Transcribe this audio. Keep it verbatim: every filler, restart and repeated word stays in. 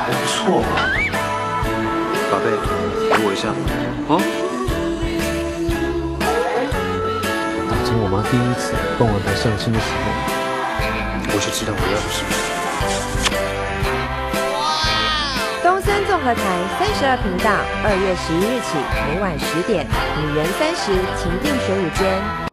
还不错嘛。宝贝，陪我一下。好。 打从我妈第一次帮我安排相亲的时候， 我就知道我要的是什么。 东森综合台三十二频道，二月十一日起每晚十点，女人三十情定水舞间。